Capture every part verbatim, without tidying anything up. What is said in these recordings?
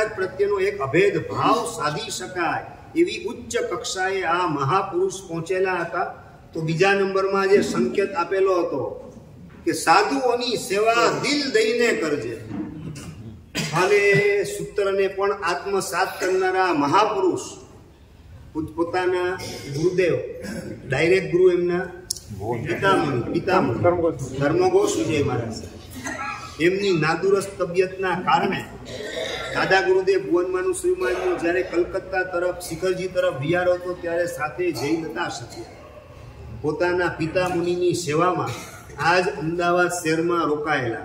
મહારાજ પ્રત્યેનો એક અભેદ ભાવ સાધી શકાય એવી ઉચ્ચ કક્ષાએ આ મહાપુરુષ પહોંચેલા હતા. તો બીજા નંબરમાં જે સંકેત આપેલો હતો કે સાધુઓની સેવા દિલ દઈને કરજે. હાલે સૂત્રને પણ આત્મસાત કરનારા મહાપુરુષ પોતાના ગુરુદેવ, ડાયરેક્ટ ગુરુ એમના પિતામહ પિતામહ ધર્મઘોષ વિજય મહારાજ, એમની નાદુરસ્ત તબિયતના કારણે દાદા ગુરુદેવ ભુવનમાનું શ્રીમાનનો જ્યારે કલકત્તા તરફ શિખરજી તરફ વિયારો હતો ત્યારે સાથે જઈ નતા શક્યા. પોતાના પિતા મુનિની સેવામાં આજ અમદાવાદ શહેરમાં રોકાયેલા.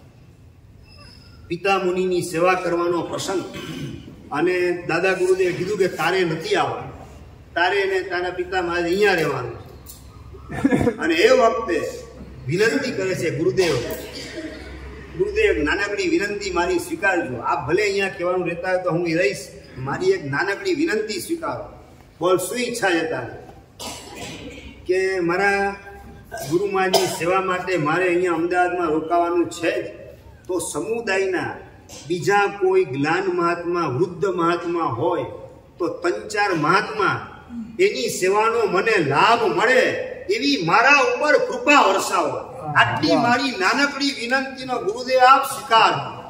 પિતા મુનિની સેવા કરવાનો પ્રસંગ, અને દાદા ગુરુદેવે કીધું કે તારે નથી આવવાનું, તારે ને તારા પિતામાં આજ અહીંયા રહેવાનું. અને એ વખતે વિનંતી કરે છે ગુરુદેવ, ગુરુદેવ નાનકડી વિનંતી મારી સ્વીકારજો. આપ ભલે અહીંયા કહેવાનું રહેતા હોય તો હું રહીશ, મારી એક નાનકડી વિનંતી સ્વીકારો. બોલ, શું ઈચ્છા છે તારી? કે મારા ગુરુ મહારાજની સેવા માટે મારે અહીંયા અમદાવાદમાં રોકાવાનું છે જ. તો સમુદાયના બીજા કોઈ જ્ઞાન મહાત્મા, વૃદ્ધ મહાત્મા હોય તો ત્રણ ચાર મહાત્મા એની સેવાનો મને લાભ મળે એવી મારા ઉપર કૃપા વરસાવો. આટલી મારી નાનકડી વિનંતીનો ગુરુદેવ આપ સ્વીકાર.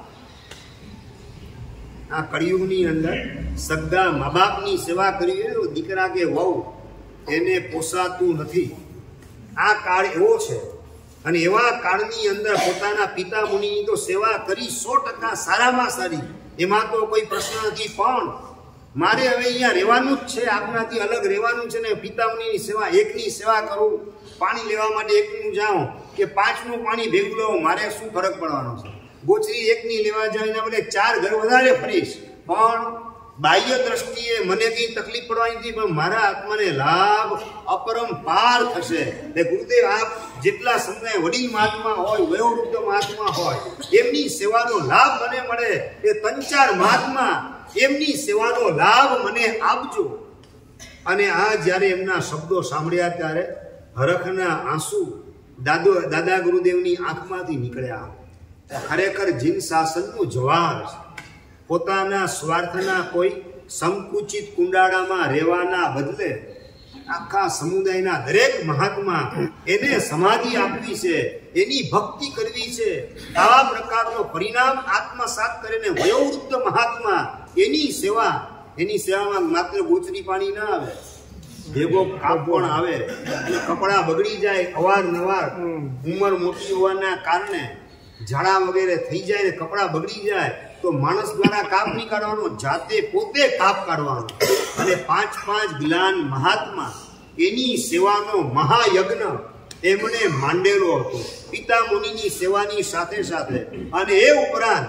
આ કળિયુગની અંદર સગા મા બાપની સેવા કરી તો દીકરા કે વહુ એને પોસાતું નથી. આ કાળ એવો છે, અને એવા કાળની અંદર પોતાના પિતા મુનિની તો સેવા કરી સો ટકા સારામાં સારી, એમાં તો કોઈ પ્રશ્ન નથી. પણ મારે હવે અહીંયા રહેવાનું જ છે, આપનાથી અલગ રહેવાનું છે ને. પિતા મુનિની સેવા, એકની સેવા કરું, પાણી લેવા માટે એકનું જાઉં કે પાંચનું પાણી ભેગું લેવું, મારે શું ફરક પડવાનો છે? ગોચરી એકની લેવા જાય એના બદલે ચાર ઘર વધારે ફરીશ, પણ બાહ્ય દ્રષ્ટિએ મને કઈ તકલીફ પડવાની નથી, પણ મારા આત્માને લાભ અપરંપાર થશે. એટલે ગુરુદેવ આપ જેટલા સમય વડીલ મહાત્મા હોય, વયોવૃદ્ધ મહાત્મા હોય, એમની સેવાનો લાભ મને મળે. એ ત્રણ ચાર મહાત્મા એમની સેવાનો લાભ મને આપજો. અને આ જ્યારે એમના શબ્દો સાંભળ્યા ત્યારે હરખના આંસુ દાદો દાદા ગુરુદેવની આંખમાંથી નીકળ્યા. ખરેખર જીન શાસનનું જવાહર છે. પોતાના સ્વાર્થના કોઈ સંકુચિત કુંડાળામાં રહેવાના બદલે આખા સમુદાયના દરેક મહાત્મા એને સમાધિ આપવી છે, એની ભક્તિ કરવી છે. આવા પ્રકારનો પરિણામ આત્મસાત કરીને વયોવૃદ્ધ મહાત્મા એની સેવા, એની સેવામાં માત્ર ગોચરી પાણી ના આવે, ભેગો કાપ પણ આવે, અને કપડા બગડી જાય અવારનવાર. ઉંમર મોટી હોવાના કારણે ઝાડા વગેરે થઈ જાય ને કપડા બગડી જાય તો માણસ દ્વારા કાપ નહીં કાઢવાનો, જાતે પોતે કાપ કાઢવાનો. અને પાંચ પાંચ જ્ઞાન મહાત્મા એની સેવાનો મહાયજ્ઞ એમણે માંડેલો હતો પિતા મુનિની સેવાની સાથે સાથે. અને એ ઉપરાંત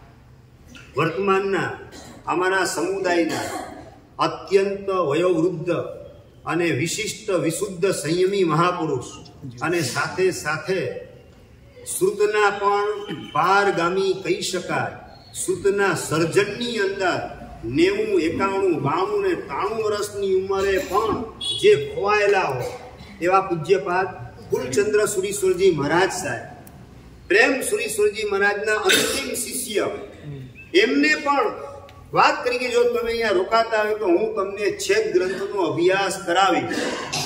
વર્તમાનના અમારા સમુદાયના અત્યંત વયોવૃદ્ધ અને વિશિષ્ટ વિશુદ્ધ સંયમી મહાપુરુષ, અને સાથે સાથે શ્રુતના પણ પારગામી કહી શકાય. શ્રુતના સર્જનની અંદર નેવું, એકાણું, બાણું ને ત્રાણું વર્ષની ઉંમરે પણ જે ખોવાયેલા હોય એવા પૂજ્યપાદ ફૂલચંદ્ર સુરીશ્વરજી મહારાજ સાહેબ, પ્રેમ સુરીશ્વરજી મહારાજના અંતિમ શિષ્ય, એમને પણ વાત કરી કે જો તમે અહીંયા રોકાતા હોય તો હું તમને છેદ ગ્રંથનો અભ્યાસ કરાવીશ.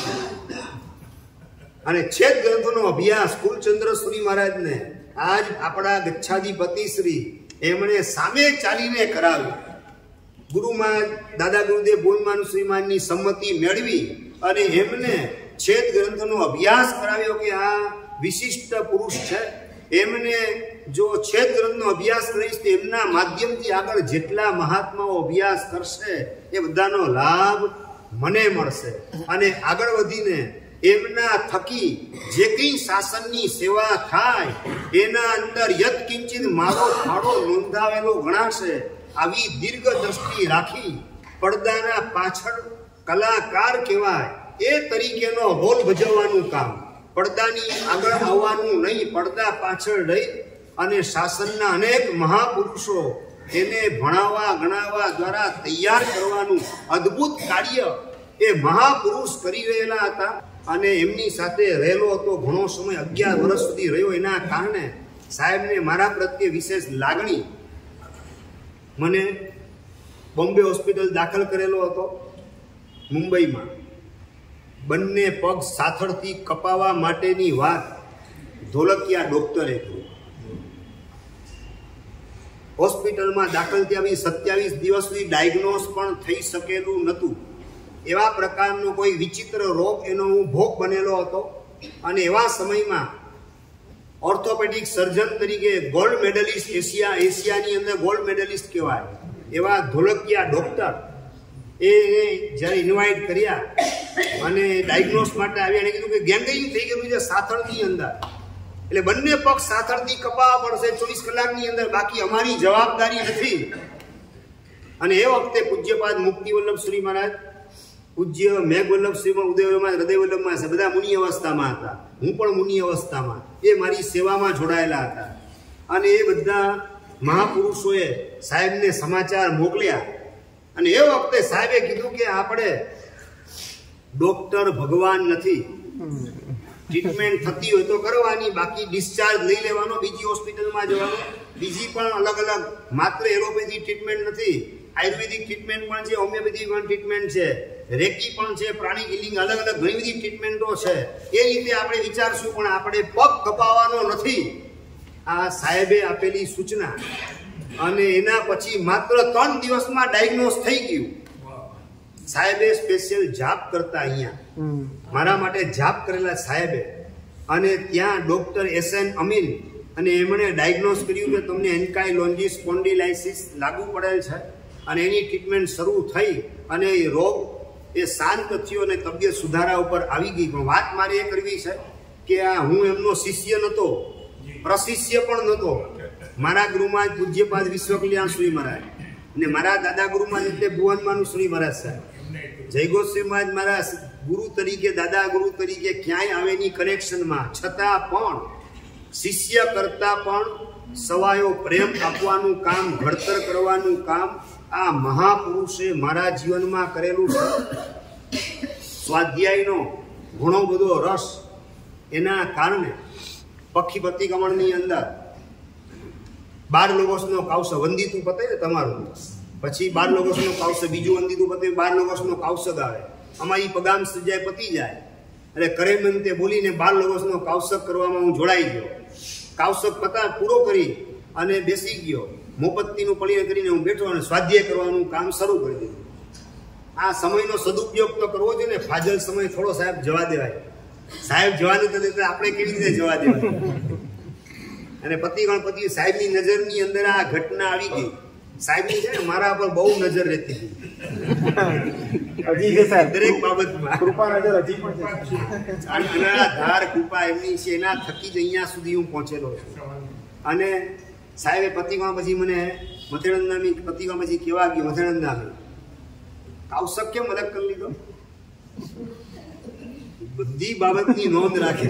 અને છેદ ગ્રંથનો અભ્યાસ ફૂલચંદ્ર સુરી મહારાજને આજ આપણા ગચ્છાધિપતિ શ્રી એમણે સામે ચાલીને કરાવ્યું. ગુરુમાં દાદા ગુરુદેવ ભુવનમાનું શ્રીમાનની સંમતિ મેળવી અને એમને છેદ ગ્રંથનો અભ્યાસ કરાવ્યો કે આ વિશિષ્ટ પુરુષ છે, એમને જો છેદ ગ્રંથનો અભ્યાસ કરીશ તો એમના માધ્યમથી આગળ જેટલા મહાત્માઓ અભ્યાસ કરશે એ બધાનો લાભ મને મળશે. અને આગળ વધીને એમના થકી જે કંઈ શાસનની સેવા થાય એના અંદર યત્કિંચિત મારો ફાળો નોંધાવેલો ગણાશે. આવી દીર્ઘ દ્રષ્ટિ રાખી પડદાના પાછળ કલાકાર કહેવાય એ તરીકેનો રોલ ભજવવાનું કામ, પડદાની આગળ આવવાનું નહીં, પડદા પાછળ રહી અને શાસનના અનેક મહાપુરુષો એને ભણાવવા ગણાવવા દ્વારા તૈયાર કરવાનું અદ્ભુત કાર્ય એ મહાપુરુષ કરી રહેલા હતા. અને એમની સાથે રહેલો હતો ઘણો સમય, અગિયાર વર્ષ સુધી રહ્યો. એના કારણે સાહેબને મારા પ્રત્યે વિશેષ લાગણી મને બોમ્બે હોસ્પિટલ દાખલ કરેલો હતો મુંબઈમાં. બંને પગ સાથળથી કપાવવા માટેની વાત ધોળકિયા ડોક્ટરે કરી. હોસ્પિટલમાં દાખલ થયા સત્યાવીસ દિવસ સુધી ડાયગ્નોઝ પણ થઈ શકેલું નહોતું. એવા પ્રકારનો કોઈ વિચિત્ર રોગ એનો હું ભોગ બનેલો હતો. અને એવા સમયમાં ઓર્થોપેડિક સર્જન તરીકે ગોલ્ડ મેડલિસ્ટ એશિયા એશિયાની અંદર ગોલ્ડ મેડલિસ્ટ કહેવાય એવા ધોળકિયા ડોક્ટર એ જ્યારે ઇન્વાઇટ કર્યા અને ડાયગ્નોસ માટે આવ્યા, એને કીધું કે ગેંગરિન થઈ ગયેલું છે સાથળની અંદર, એટલે બંને પગ સાથળથી કપાવવા પડશે ચોવીસ કલાકની અંદર, બાકી અમારી જવાબદારી નથી. અને એ વખતે પૂજ્યપાદ મુક્તિ વલ્લભ શ્રી મહારાજ, પૂજ્ય મેઘ વલ્લભ શ્રીમાં, ઉદયવલ્લભમાં, હૃદય વલ્લભમાં છે, બધા મુનિ અવસ્થામાં હતા. હું પણ મુનિ અવસ્થામાં, એ મારી સેવામાં જોડાયેલા હતા. અને એ બધા મહાપુરુષોએ સાહેબને સમાચાર મોકલ્યા. અને એ વખતે સાહેબે કીધું કે આપણે ડોક્ટર ભગવાન નથી, ટ્રીટમેન્ટ થતી હોય તો કરવાની, બાકી ડિસ્ચાર્જ લઈ લેવાનો, બીજી હોસ્પિટલમાં જવાનો. બીજી પણ અલગ અલગ, માત્ર એલોપેથી ટ્રીટમેન્ટ નથી, આયુર્વેદિક ટ્રીટમેન્ટ પણ છે, હોમિયોપેથી પણ ટ્રીટમેન્ટ છે, રેકી પણ છે, પ્રાણી હિલિંગ, અલગ અલગ ઘણી બધી ટ્રીટમેન્ટો છે. એ રીતે આપણે વિચારશું, પણ આપણે પગ કપાવવાનો નથી. આ સાહેબે આપેલી સૂચના. અને એના પછી માત્ર ત્રણ દિવસમાં ડાયગ્નોસ થઈ ગયું. સાહેબે સ્પેશિયલ જાપ કરતા અહીંયા મારા માટે જાપ કરેલા સાહેબે. અને ત્યાં ડોક્ટર એસ એન અમીન, અને એમણે ડાયગ્નોસ કર્યું કે તમને એન્કાઇલોન્જી સ્પોન્ડિલાઇસિસ લાગુ પડેલ છે, અને એની ટ્રીટમેન્ટ શરૂ થઈ, અને એ રોગ એ શાંત થયો અને તબિયત સુધારા ઉપર આવી ગઈ. પણ વાત મારે એ કરવી છે કે આ હું એમનો શિષ્ય નહોતો, પ્રશિષ્ય પણ નહોતો. મારા ગુરુમાં જ પૂજ્યપાદ વિશ્વ કલ્યાણ શ્રી મહારાજ, અને મારા દાદા ગુરુમાં એટલે ભુવનમાનું શ્રી મહારાજ સાહેબ, જયગોશ્રીમાં જ મારા ગુરુ તરીકે, દાદા ગુરુ તરીકે ક્યાંય આવેની કનેક્શનમાં, છતાં પણ શિષ્ય કરતા પણ સવાયો પ્રેમ આપવાનું કામ, ઘડતર કરવાનું કામ આ મહાપુરુષે મારા જીવનમાં કરેલું છે. સ્વાધ્યાયનો ઘણો બધો રસ એના કારણે પક્ષીપતિ કમળની અંદર બાર લોકોસનો કાવસ વંદિતું પતે ને તમારું, પછી બાર લોકોસનો કાવસ, બીજું વંદિતું પતે, બાર લોકોસનો કાવસદ આવે. અમારી પગામ સજાય પતી જાય એટલે કરે મંતે બોલીને બાર લોકોસનો કાવસક કરવામાં હું જોડાઈ ગયો. કાવસક પતા પૂરો કરી અને બેસી ગયો. મોપત્તીનું પળીને કરીને હું બેઠો અને સ્વાધ્યાય કરવાનું કામ શરૂ કરી દીધું. આ સમયનો સદુપયોગ તો કરવો જોઈએ ને. ફાજલ સમય થોડો સાહેબ જવા દેવાય. સાહેબ જવાનું તો આપણે કેવી રીતે જવા દેવાય? અને પતિ ગણપતિ સાહેબની નજરની અંદર આ ઘટના આવી ગઈ. સાહેબની છે ને મારા પર બહુ નજર રહેતી હતી દરેક બાબતમાં. કૃપા નજર હજી પણ ધાર કૃપા એમની છે, એના થકી જ અહીંયા સુધી હું પહોંચેલો છું. અને સાહેબે પતિમાં પછી મને મથેણંદામી પતિમાં પછી કેવા ગયો, મથેણંદામી કાવસક કેમ અલગ કરી લીધો? બધી બાબતની નોંધ રાખે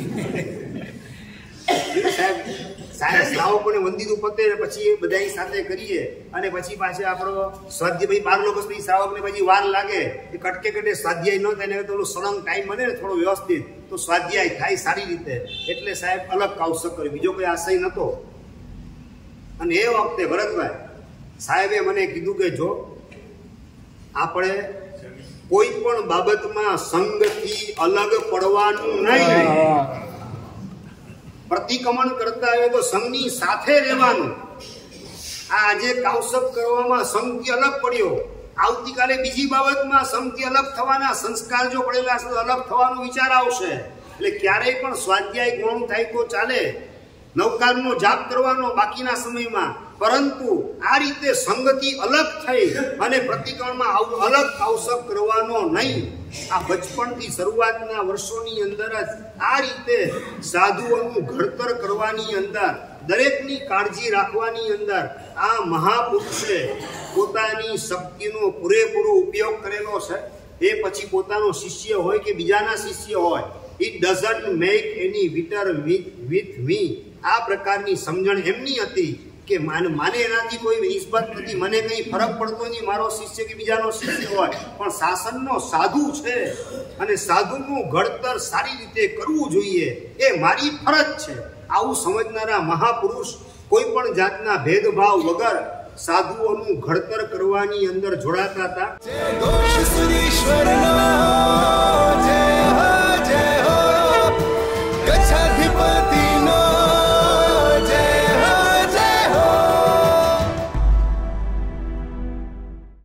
સાહેબ. સાહેબ શ્રાવકોને વંદિતું પતે પછી એ બધા સાથે કરીએ, અને પછી પાછા આપણો સ્વાધ્યાય ભાઈ બાર લોકો પછી શ્રાવકને પછી વાર લાગે એ કટકે કટે સ્વાધ્યાય ન થાય, ને થોડું સળંગ ટાઈમ મળે ને થોડો વ્યવસ્થિત તો સ્વાધ્યાય થાય સારી રીતે. એટલે સાહેબ અલગ કાવસક કર્યું, બીજો કોઈ આશય નહોતો. અને એ વખતે ભરતભાઈ સાહેબે મને કીધું કે જો આપણે કોઈ પણ બાબતમાં સંગથી અલગ પડવાનું નહીં, પ્રતિક્રમણ કરતા હોય તો સંઘની સાથે રહેવાનું. આ આજે કાવસક કરવામાં સંઘથી અલગ પડ્યો, આવતીકાલે બીજી બાબતમાં સંઘથી અલગ થવાના સંસ્કાર જો પડેલા છે તો અલગ થવાનો વિચાર આવશે. એટલે ક્યારેય પણ સ્વાધ્યાય ગૌણ થાય તો ચાલે, નવકારનો જાપ કરવાનો બાકીના સમયમાં, પરંતુ આ રીતે સંગથી અલગ થઈ અને પ્રતિક્રમણમાં અલગ કાવસક કરવાનો નહીં. આ બચપણથી શરૂઆતના વર્ષોની અંદર જ આ રીતે સાધુઓનું ઘડતર કરવાની અંદર, દરેકની કાળજી રાખવાની અંદર આ મહાપુરુષે પોતાની શક્તિનો પૂરેપૂરો ઉપયોગ કરેલો છે. એ પછી પોતાનો શિષ્ય હોય કે બીજાના શિષ્ય હોય, it doesn't make any witter with with me. આ પ્રકારની સમજણ એમની હતી કે માને માને એનાથી કોઈ નિસ્બત નથી, મને કંઈ ફરક પડતો નહીં મારો શિષ્ય કે બીજાનો શિષ્ય હોય, પણ શાસનનો સાધુ છે અને સાધુનું ઘડતર સારી રીતે કરવું જોઈએ, એ મારી ફરજ છે. આવું સમજનારા મહાપુરુષ કોઈ પણ જાતના ભેદભાવ વગર સાધુઓનું ઘડતર કરવાની અંદર જોડાતા હતા.